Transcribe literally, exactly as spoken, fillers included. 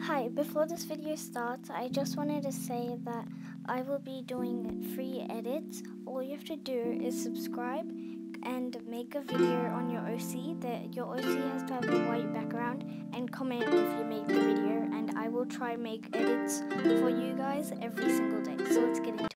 Hi, before this video starts, I just wanted to say that I will be doing free edits. All you have to do is subscribe and make a video on your O C. That your O C has to have a white background, and comment if you make the video, and I will try make edits for you guys every single day. So let's get into it.